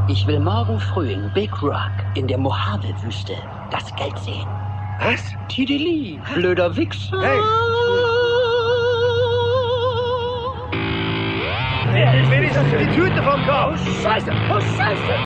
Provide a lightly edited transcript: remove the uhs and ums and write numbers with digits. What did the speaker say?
Ich will morgen früh in Big Rock in der Mojave-Wüste das Geld sehen. Was? Tidili, blöder Wichser. Hey! Wenigstens die Tüte vom Kopf! Scheiße, oh Scheiße!